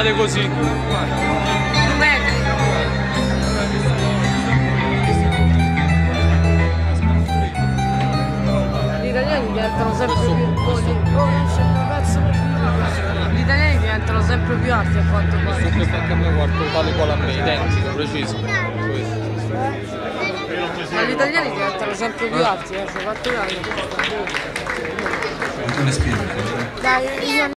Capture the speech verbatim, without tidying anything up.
state così. Gli italiani diventano sempre più Gli italiani diventano sempre più alti a quanto pare. Su questo anche a me guardo tale quale a me, identico, preciso. Ma gli italiani diventano sempre più alti, eh, cioè quanto cambia? Non le spiego. Dai, io